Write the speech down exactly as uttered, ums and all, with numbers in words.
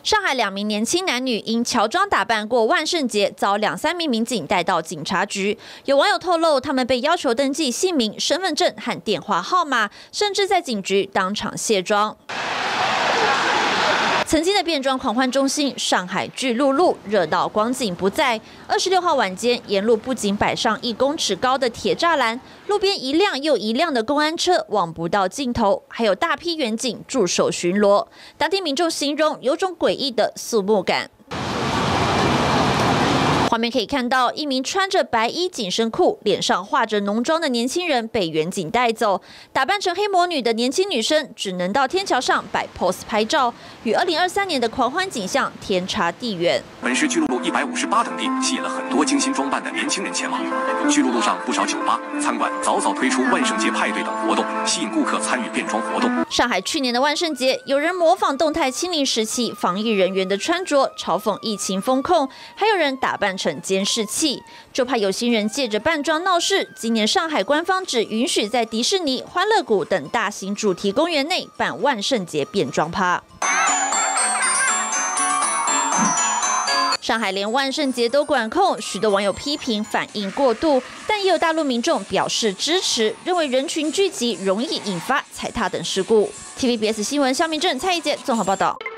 上海两名年轻男女因乔装打扮过万圣节，遭两三名民警带到警察局。有网友透露，他们被要求登记姓名、身份证和电话号码，甚至在警局当场卸妆。 曾经的变装狂欢中心上海巨鹿路热闹光景不再。二十六号晚间，沿路不仅摆上一公尺高的铁栅栏，路边一辆又一辆的公安车望不到尽头，还有大批远警驻守巡逻。当地民众形容有种诡异的肃穆感。 画面可以看到，一名穿着白衣紧身裤、脸上画着浓妆的年轻人被远警带走。打扮成黑魔女的年轻女生只能到天桥上摆 pose 拍照，与二零二三年的狂欢景象天差地远。 本市巨鹿路一百五十八等地吸引了很多精心装扮的年轻人前往。巨鹿路上不少酒吧、餐馆早早推出万圣节派对等活动，吸引顾客参与变装活动。 上海去年的万圣节，有人模仿动态清零时期防疫人员的穿着，嘲讽疫情风控，还有人打扮成 监视器，就怕有心人借着扮装闹事。今年上海官方只允许在迪士尼、欢乐谷等大型主题公园内办万圣节变装趴。上海连万圣节都管控，许多网友批评反应过度，但也有大陆民众表示支持，认为人群聚集容易引发踩踏等事故。T V B S 新闻肖明正、蔡一杰综合报道。